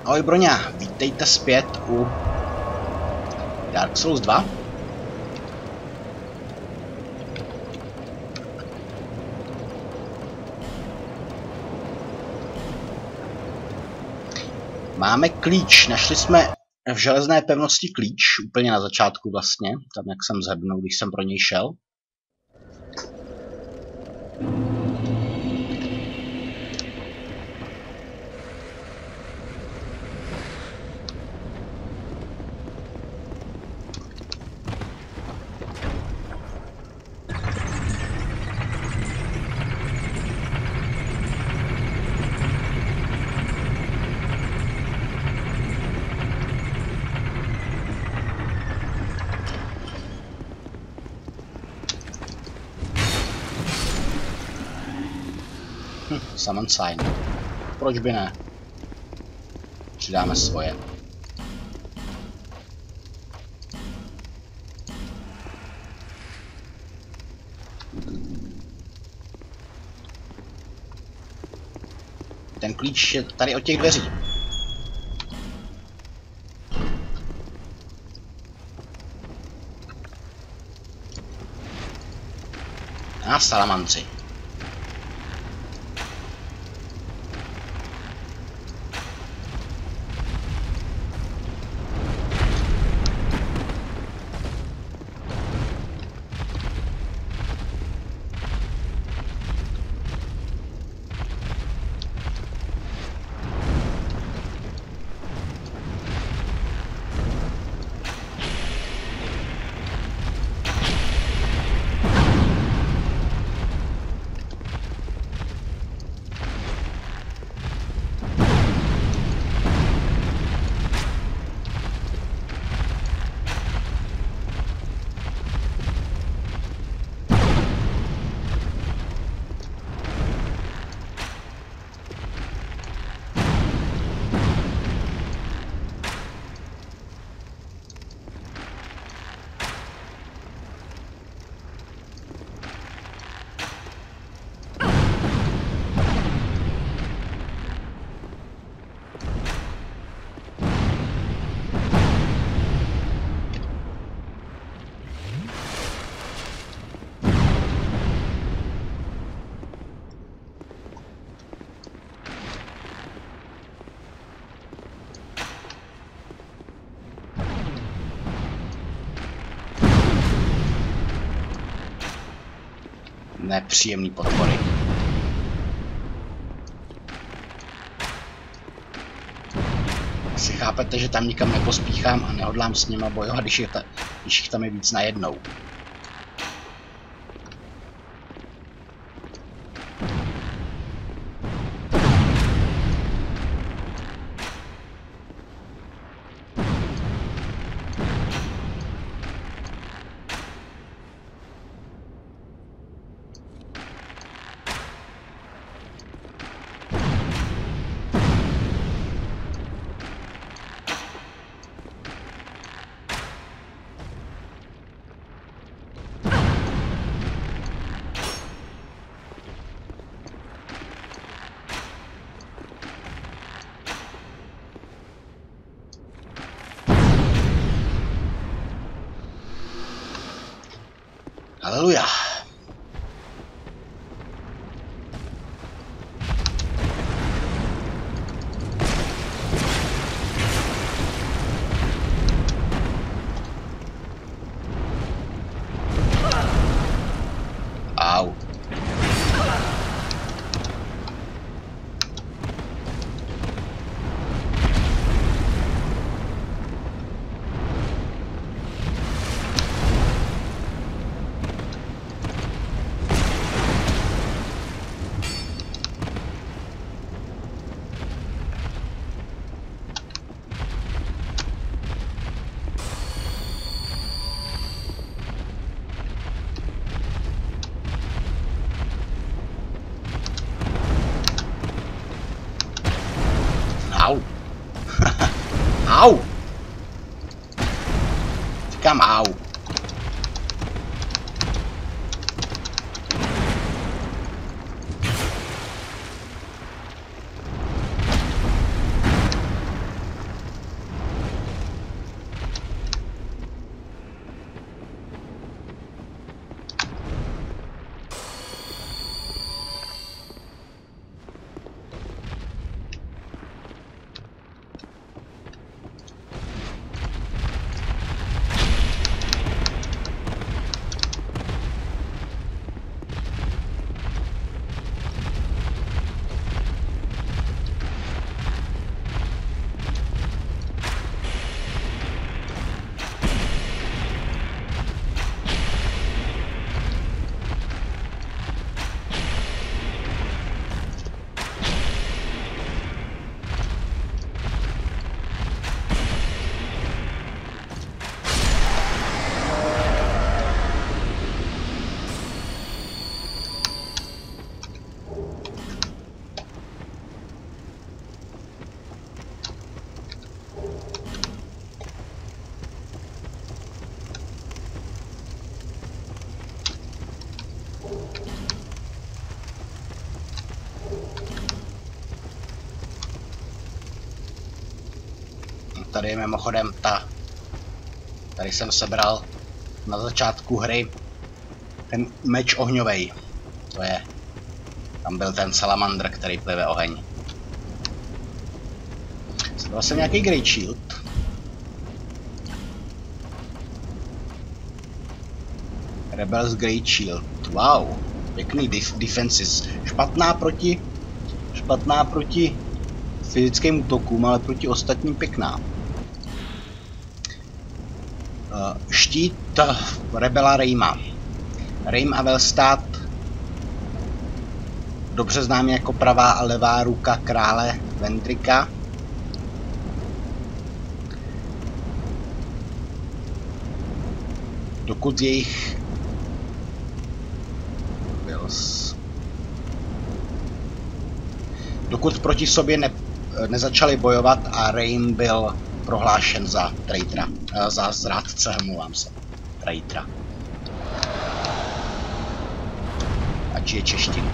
Ahoj Broňa, vítejte zpět u Dark Souls 2. Máme klíč, našli jsme v železné pevnosti klíč, úplně na začátku vlastně, tam jak jsem zhebnul, když jsem pro něj šel. Summon sign. Proč by ne? Přidáme svoje. Ten klíč je tady od těch dveří. A salamanci. Nepříjemný potvory. Asi chápete, že tam nikam nepospíchám a nehodlám s nima bojovat, když jich tam je víc najednou. Haleluja. Au. Au. Au. Říkám au. tady je mimochodem tady jsem sebral na začátku hry ten meč ohňovej. To je, tam byl ten salamandr, který plive oheň. Sebral jsem nějaký Great Shield. Rebels Great Shield. Wow, pěkný defenses. Špatná proti fyzickým útokům, ale proti ostatním pěkná. Štít Rebela Rayma. Raym Avelstad, dobře známý jako pravá a levá ruka krále Vendrika. Dokud proti sobě nezačali bojovat a Raym byl prohlášen za traitera, za zrádce, omlouvám se, traitera. Ať je čeština.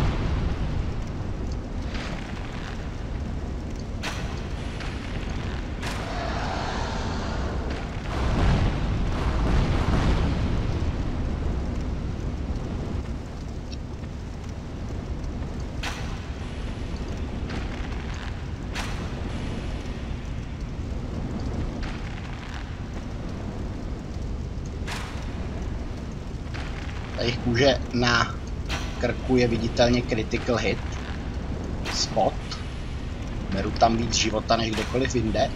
Jejich kůže na krku je viditelně critical hit. Spot. Beru tam víc života než kdekoliv jinde.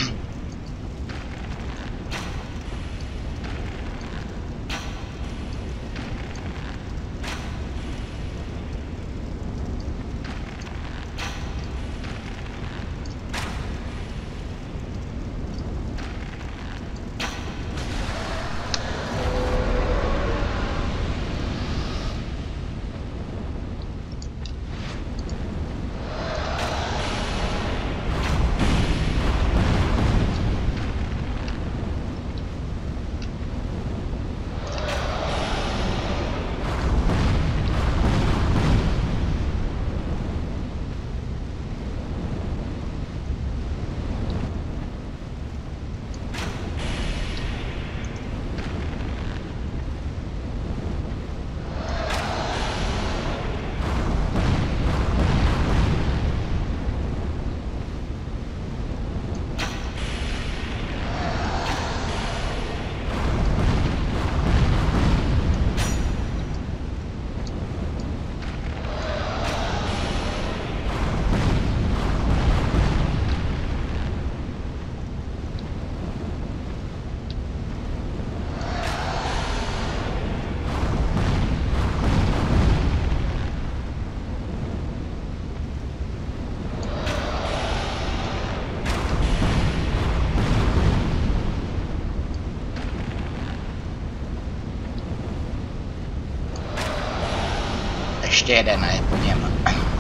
Ještě jeden a je po něm.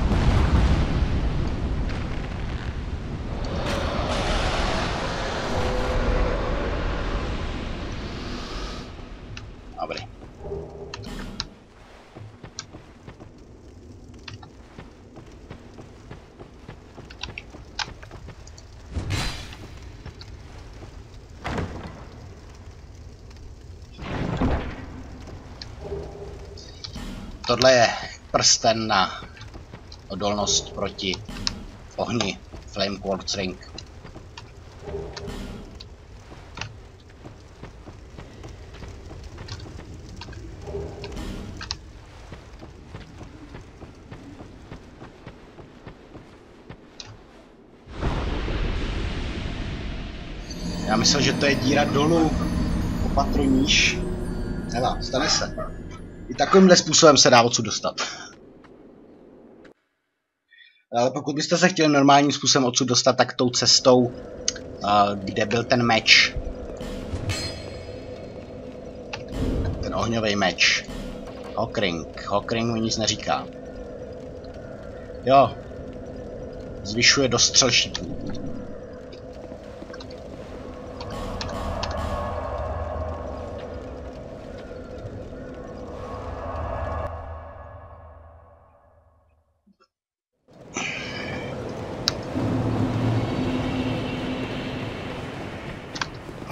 Dobrý. Tohle je prsten na odolnost proti ohni, Flame Quartz Ring. Já myslel, že to je díra dolů, opatroníš. Hele, stane se. I takovýmhle způsobem se dá odsud dostat. Ale pokud byste se chtěli normálním způsobem odsud dostat, tak tou cestou, kde byl ten meč. Ten ohňový meč. Hawkring. Hawkring mi nic neříká. Jo. Zvyšuje dostřel šipů.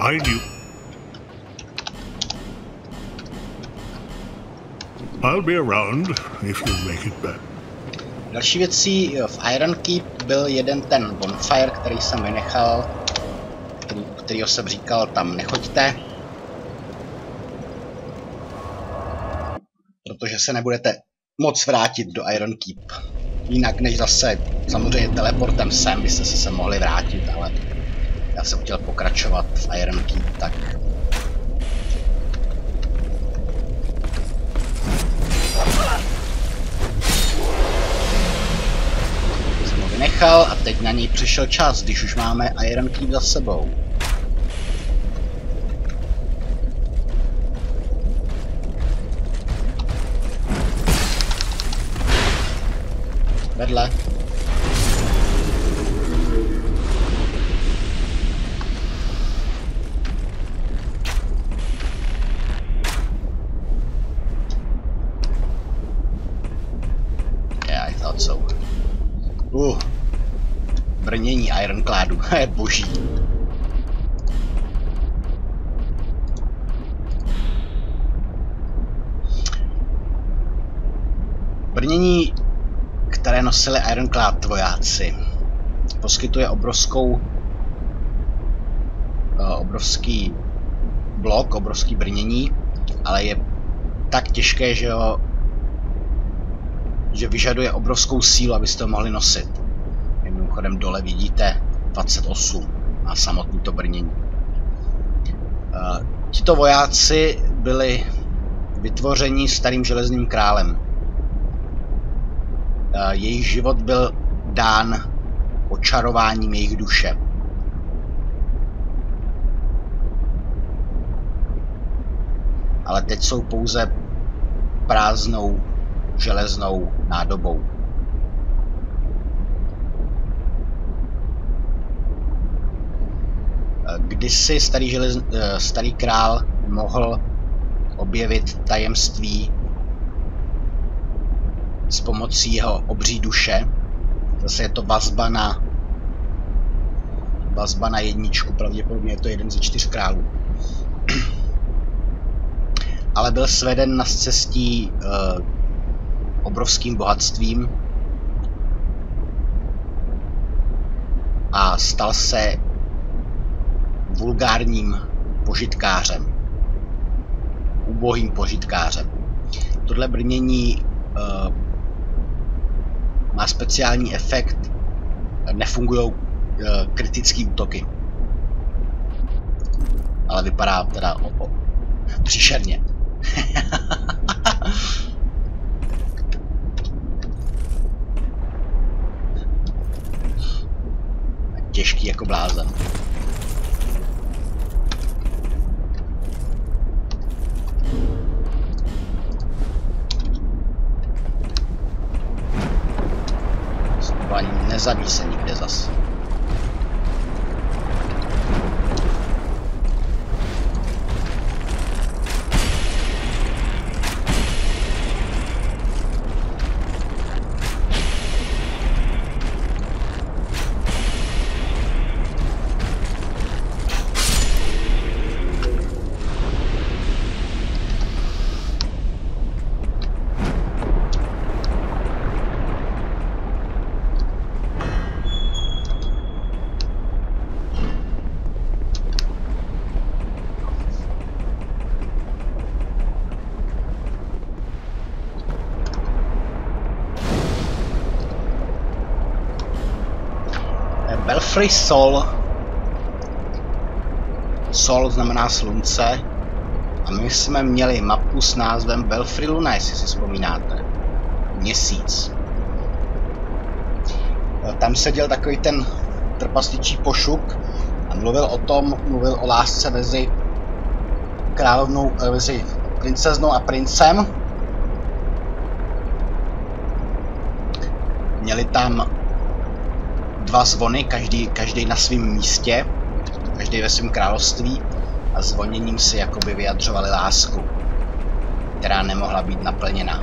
behind you. I'll be around if you make it back. Další věcí v Iron Keep byl jeden ten bonfire, který jsem vynechal, kterýho jsem říkal, tam nechoďte. Protože se nebudete moc vrátit do Iron Keep. Jinak než zase, samozřejmě teleportem sem, byste se sem mohli vrátit, ale já jsem chtěl pokračovat v Iron Keep, tak... Jsem ho vynechal a teď na něj přišel čas, když už máme Iron Keep za sebou. Vedle. Yeah, I thought so. Brnění Ironcladu, je boží. Brnění, které nosili Ironclad vojáci, poskytuje obrovský blok, obrovský brnění, ale je tak těžké, že vyžaduje obrovskou sílu, abyste ho mohli nosit. Mimochodem dole vidíte 28 a samotný to brnění. Tito vojáci byli vytvořeni starým železným králem. Jejich život byl dán očarováním jejich duše. Ale teď jsou pouze prázdnou železnou nádobou. Kdysi starý král mohl objevit tajemství s pomocí jeho obří duše. Zase je to vazba na jedničku, pravděpodobně je to jeden ze 4 králů. Ale byl sveden na scestí obrovským bohatstvím a stal se vulgárním požitkářem. Ubohým požitkářem. Tohle brnění má speciální efekt, nefungují kritické útoky. Ale vypadá teda příšerně. Těžký jako blázen. Ani nezabíjí se nikde zas. Belfry Sol. Sol znamená slunce. A my jsme měli mapu s názvem Belfry Luna, jestli si vzpomínáte. Měsíc. Tam seděl takový ten trpastičí pošuk a mluvil o lásce mezi královnou, mezi princeznou a princem. Měli tam 2 zvony, každý na svém místě, každý ve svém království a zvoněním si jakoby vyjadřovali lásku, která nemohla být naplněna.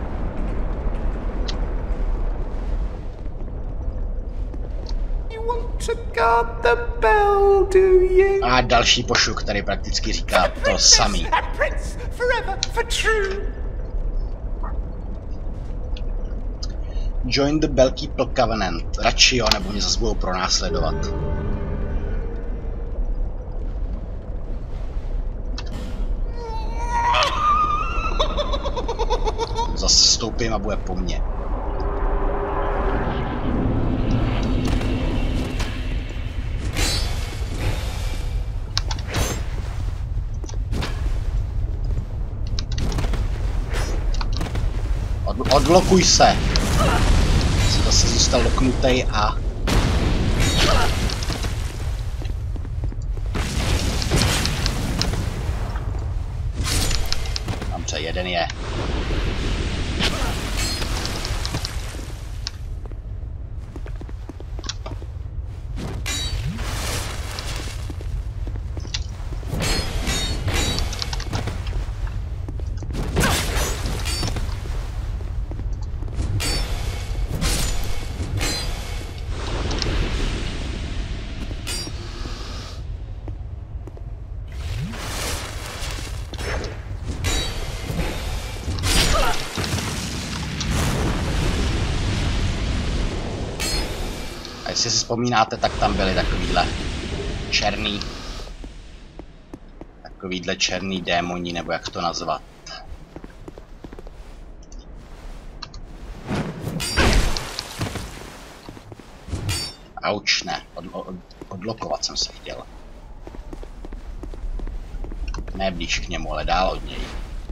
You will to guard the bell, do you? A další pošuk, který prakticky říká to samý. Prince, forever, for true. Join the Bellkeeper Covenant. Radši jo, nebo mě zase budou pronásledovat. Zase stoupím a bude po mně. Odblokuj se! Zase zůstal loknutý a... Dobře, jeden je. Jestli si vzpomínáte, tak tam byly takovýhle černý démoni, nebo jak to nazvat. Auč, ne, odlokovat jsem se chtěl. Ne blíž k němu, ale dál od něj.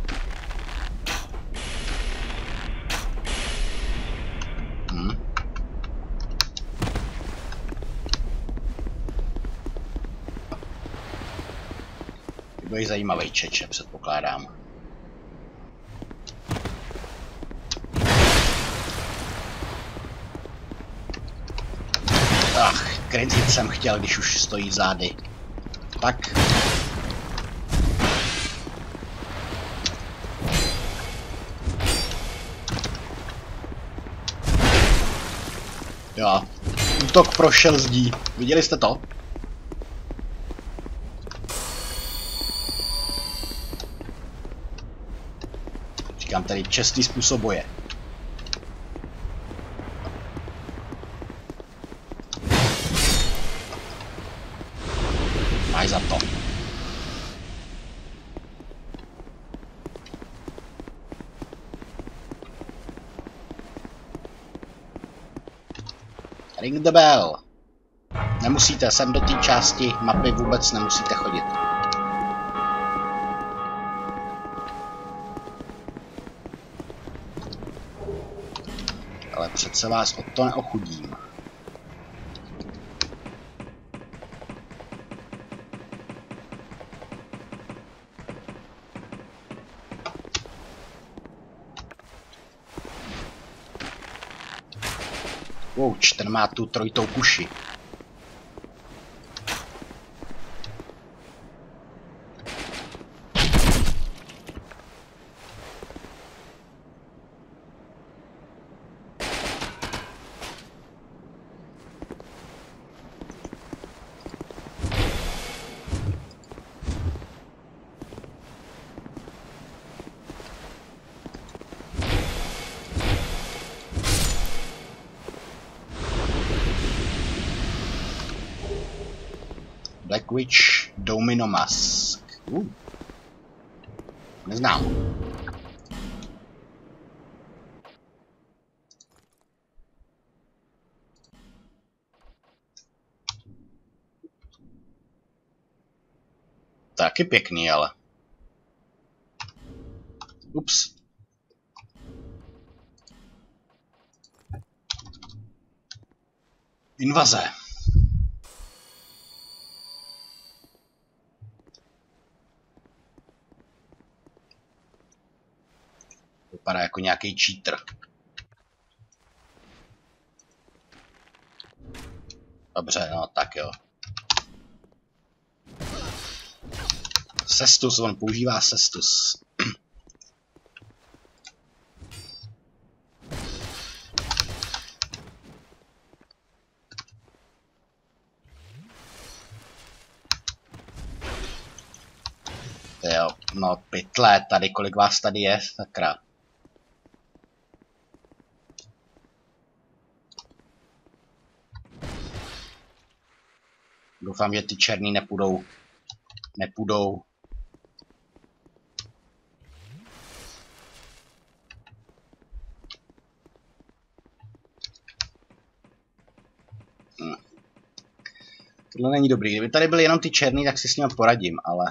Bude zajímavý čeče, předpokládám. Ach, krytit jsem chtěl, když už stojí zády. Tak. Jo, útok prošel zdí. Viděli jste to? Říkám tady čestný způsob boje. Máš za to. Ring the bell. Nemusíte, sem do té části mapy vůbec nemusíte chodit. Ale přece vás o to neochudím. Ouč, ten má tu trojitou kuši. Black Witch Domino Mask. Neznám. Taky pěkný, ale. Ups. Invaze. Vypadá jako nějaký cheater. Dobře, no tak jo. Cestus, on používá Cestus. tyjo. No pytle, tady kolik vás tady je, sakra. Doufám, že ty černý nepůjdou. Tohle není dobrý. Kdyby tady byly jenom ty černý, tak si s ním poradím, ale...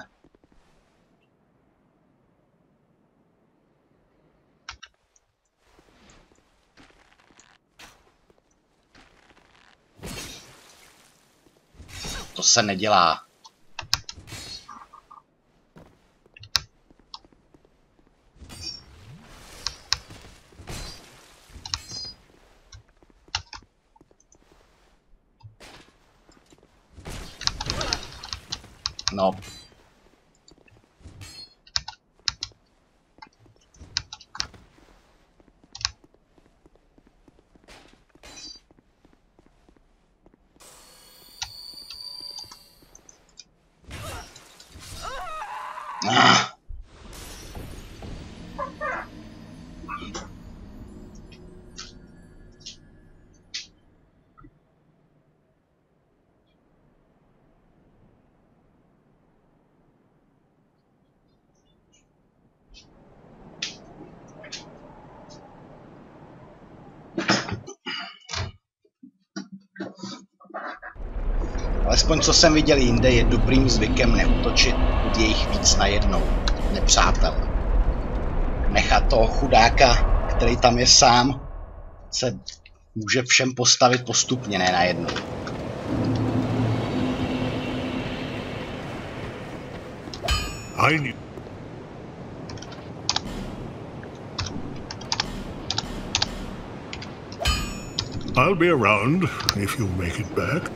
To se nedělá. No. Alespoň co jsem viděl jinde, je dobrým zvykem neútočit od jejich víc najednou, nepřátel. Nechat toho chudáka, který tam je sám, se může všem postavit postupně, ne najednou. I'll be around if you make it back.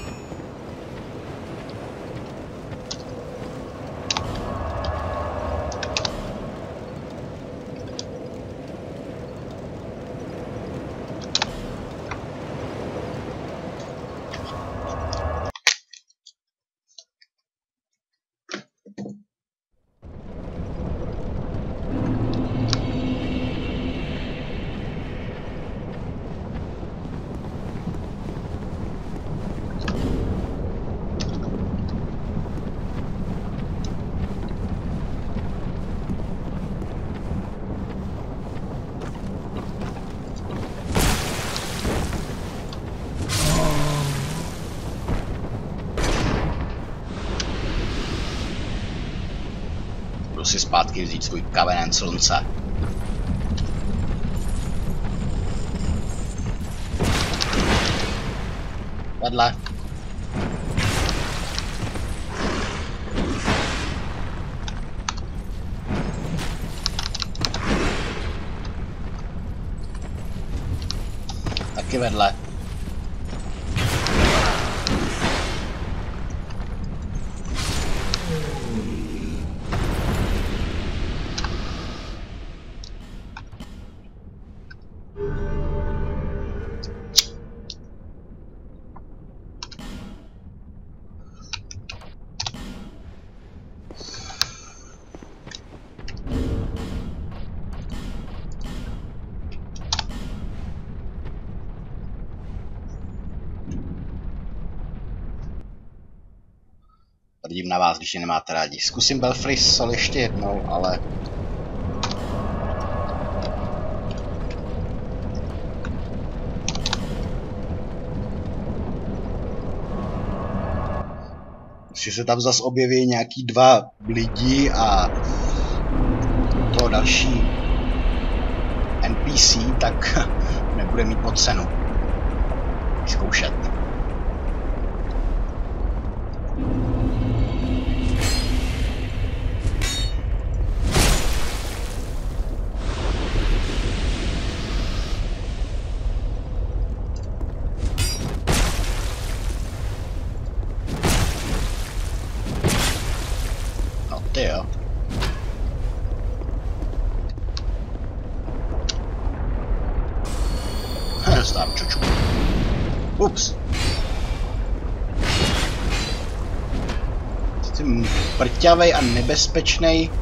Jdu si zpátky vzít svůj kavenant slunce. Vedle. Taky vedle. Tvrdím na vás, když je nemáte rádi. Zkusím Belfry Sol ještě jednou, ale... Když se tam zas objeví nějaký 2 lidi a to další NPC, tak nebude mít pod cenu zkoušet. Ty jo. Dostávám čočku. Ups. Ty prťavej a nebezpečnej.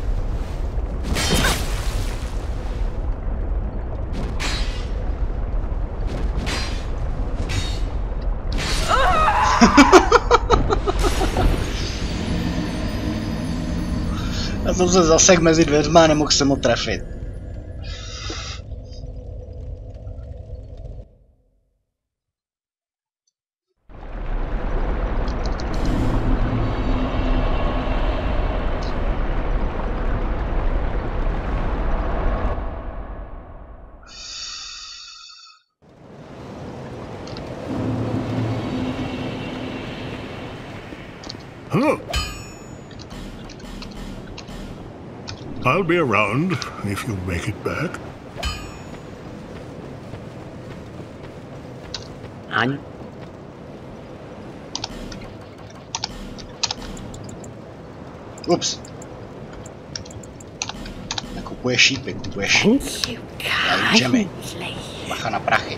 Já jsem se zasek mezi dveřma a nemohl jsem ho trefit. Huh. I'll be around if you make it back. Aň. Ups. Nekupuje šípy, kupuješ džemy. Bacha na prachy.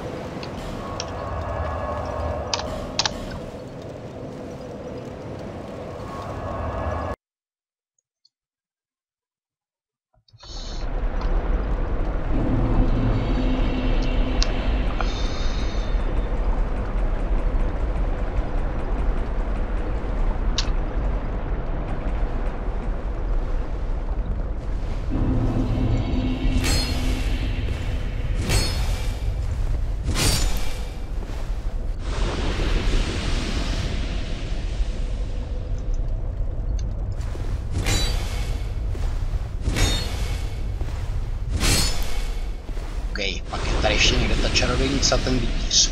Pak je tady ještě někde ta čarodějnice a ten rytíř.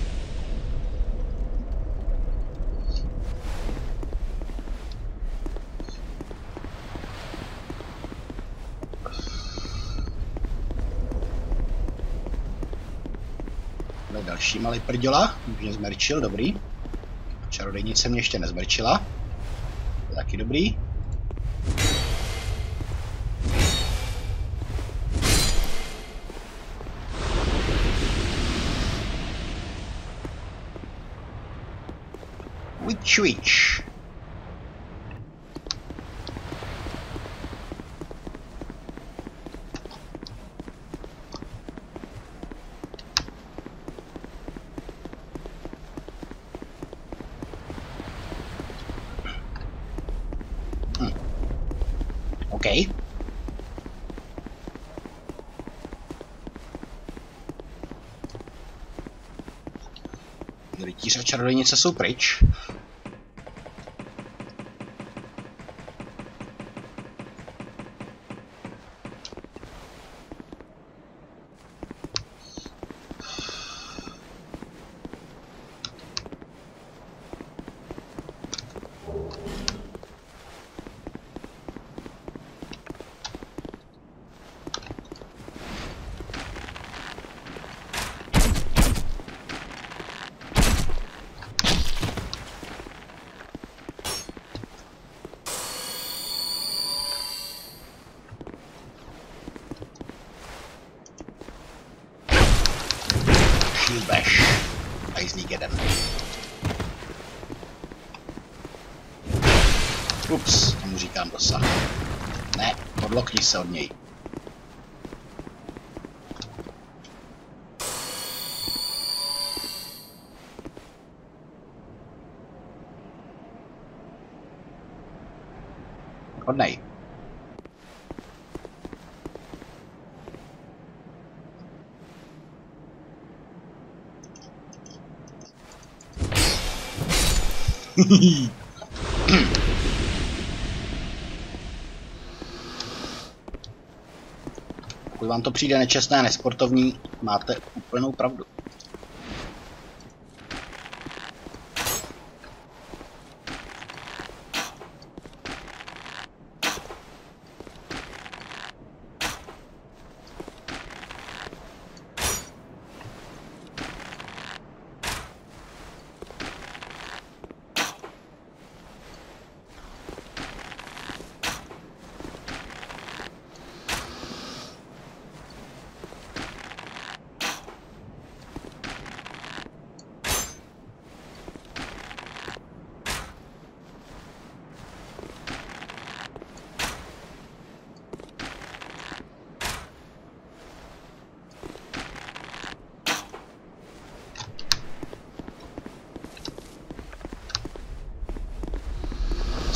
Tady další malý prděla, mě zmerčil, dobrý. Čarodějnice mě ještě nezmerčila. Taky dobrý. Witch. OK. Rytíř a čarodějnice jsou pryč. Bash. Hajzlík jeden. Ups, tomu říkám dosah. Ne, odlokni se od něj. Hodnej. Pokud vám to přijde nečestné a nesportovní, máte úplnou pravdu.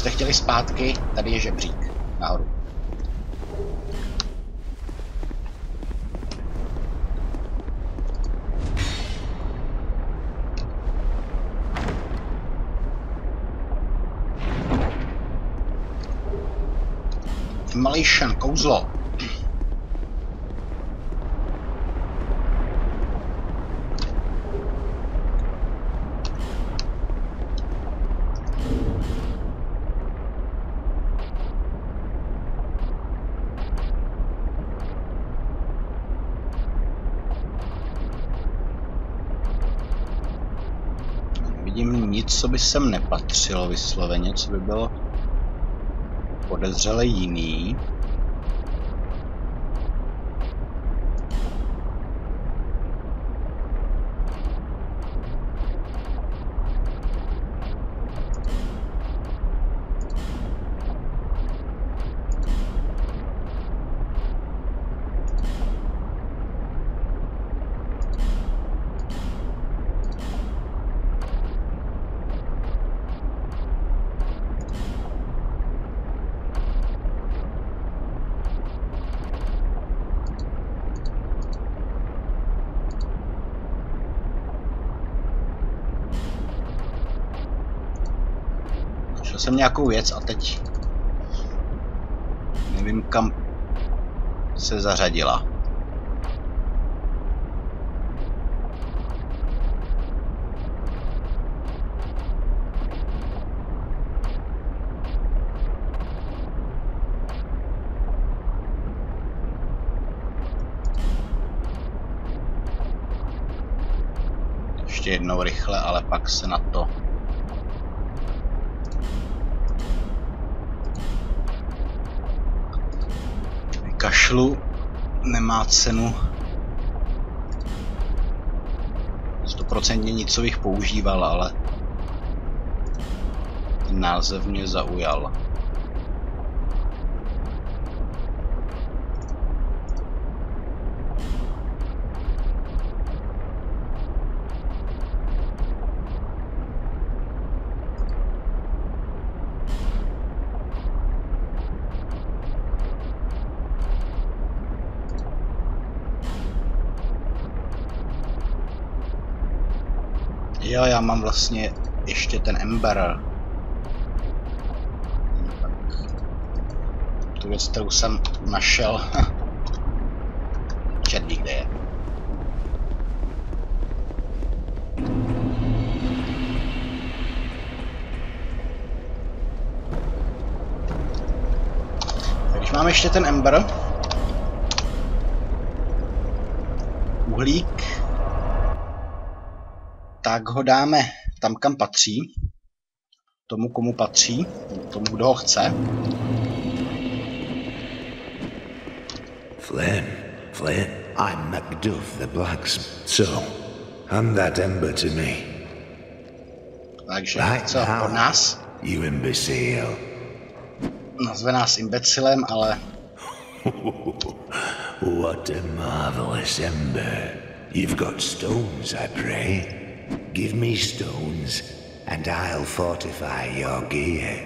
Kdybyste chtěli zpátky, tady je žebřík nahoru. Immolation, kouzlo. Vidím nic, co by sem nepatřilo vysloveně, co by bylo podezřele jiný. Našel jsem nějakou věc a teď nevím, kam se zařadila. Ještě jednou rychle, ale pak se na to kašlu, nemá cenu 100% nic, co bych používal, ale ten název mě zaujal. Jo, já mám vlastně ještě ten Ember. Tu věc, kterou jsem našel. Černý, kde je. Tak když máme ještě ten Ember, uhlík, tak ho dáme tam, kam patří. Tomu, komu patří. Tomu, kdo ho chce. Flynn, I'm Macduff the Blacksmith. So, hand that ember to me. Takže co od nás? You imbecile. Nazve nás imbecilem, ale... What a marvelous ember. You've got stones, I pray. Give me stones, and I'll fortify your gear.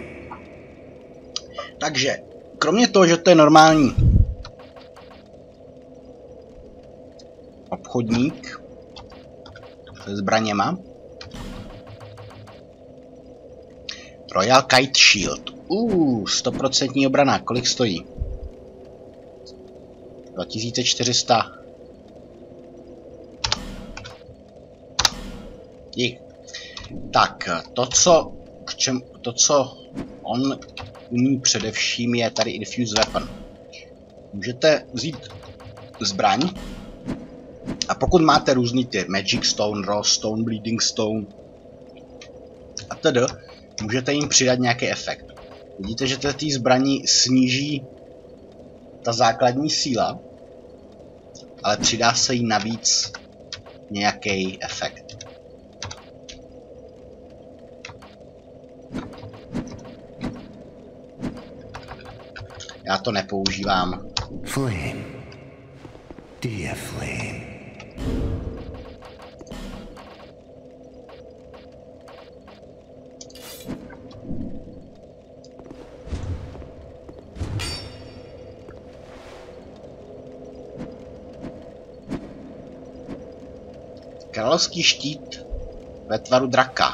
Takže, kromě toho, že to je normální obchodník se zbraněma, Royal Kite Shield. 100% obrana. Kolik stojí? 2400. Dík. Tak, to, co on umí především, je tady Infuse Weapon. Můžete vzít zbraň a pokud máte různý ty Magic Stone, Raw Stone, Bleeding Stone a tedy, můžete jim přidat nějaký efekt. Vidíte, že té zbraní sníží ta základní síla, ale přidá se jí navíc nějaký efekt. Já to nepoužívám. Flynn. Dear Flynn. Královský štít ve tvaru draka.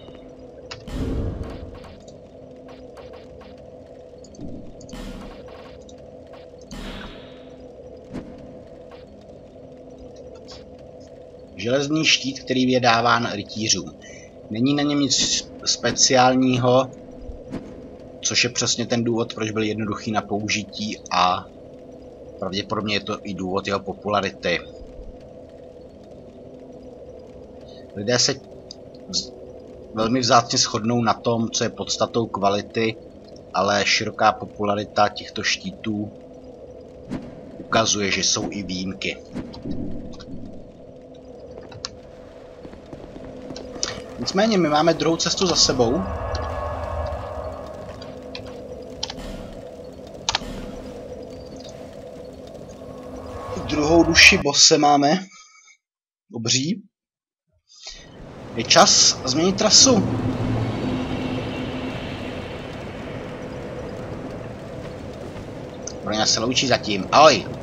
Železný štít, který je dáván rytířům. Není na něm nic speciálního, což je přesně ten důvod, proč byl jednoduchý na použití a pravděpodobně je to i důvod jeho popularity. Lidé se velmi vzácně shodnou na tom, co je podstatou kvality, ale široká popularita těchto štítů ukazuje, že jsou i výjimky. Nicméně my máme druhou cestu za sebou. Druhou duši bose máme. Obří. Je čas změnit trasu. Broňa se loučí zatím. Ahoj.